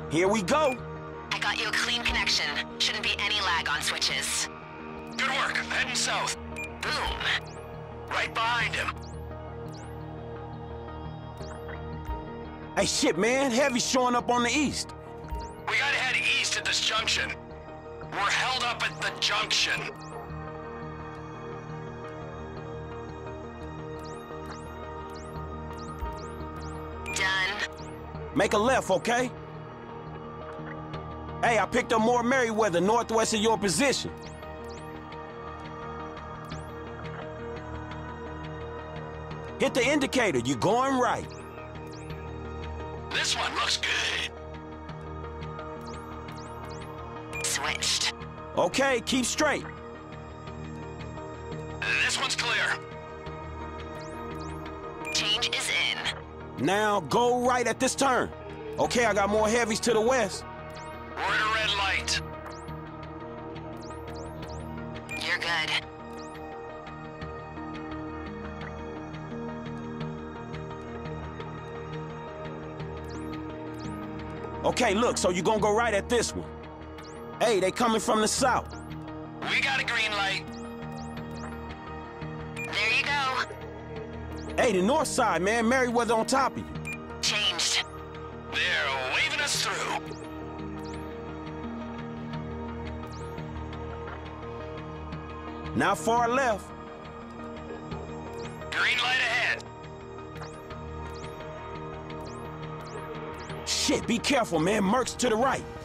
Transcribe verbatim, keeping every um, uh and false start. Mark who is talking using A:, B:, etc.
A: Here we go.
B: I got you a clean connection. Shouldn't be any lag on switches.
C: Good work. Heading south.
B: Boom.
C: Right behind him.
A: Hey, shit, man. Heavy's showing up on the east.
C: We gotta head east at this junction. We're held up at the junction.
B: Done.
A: Make a left, okay? Hey, I picked up more Merryweather northwest of your position. Hit the indicator. You're going right.
C: This one looks good.
B: Switched.
A: Okay, keep straight.
C: This one's clear.
B: Change is in.
A: Now, go right at this turn. Okay, I got more heavies to the west.
C: We're at a red light.
B: You're good.
A: Okay, look, so you're gonna go right at this one. Hey, they coming from the south.
C: We got a green light.
B: There you go.
A: Hey, the north side, man. Merryweather on top of you.
B: Changed.
C: They're waving us through.
A: Now far left.
C: Green light ahead.
A: Shit, be careful, man. Merc's to the right.